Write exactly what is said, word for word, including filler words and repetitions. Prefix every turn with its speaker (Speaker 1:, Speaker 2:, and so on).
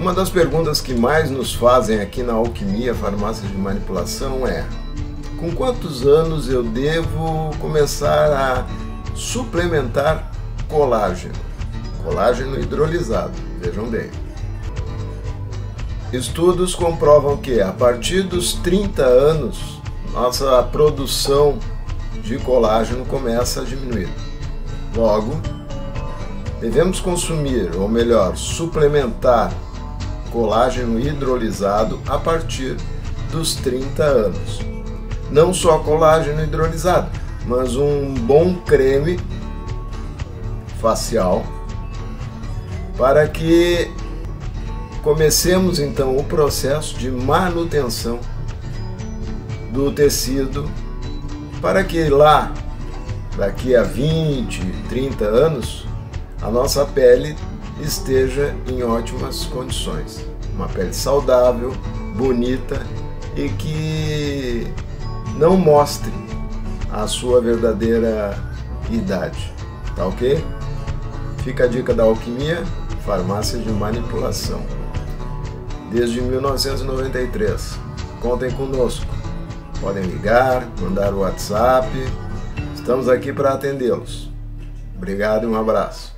Speaker 1: Uma das perguntas que mais nos fazem aqui na Alquimia Farmácia de Manipulação é: com quantos anos eu devo começar a suplementar colágeno? Colágeno hidrolisado, vejam bem. Estudos comprovam que a partir dos trinta anos, nossa produção de colágeno começa a diminuir. Logo, devemos consumir, ou melhor, suplementar colágeno hidrolisado a partir dos trinta anos. Não só colágeno hidrolisado, mas um bom creme facial para que comecemos então o processo de manutenção do tecido, para que lá, daqui a vinte, trinta anos, a nossa pele esteja em ótimas condições. Uma pele saudável, bonita e que não mostre a sua verdadeira idade. Tá ok? Fica a dica da Alquimia Farmácia de Manipulação. Desde mil novecentos e noventa e três. Contem conosco. Podem ligar, mandar o WhatsApp. Estamos aqui para atendê-los. Obrigado e um abraço.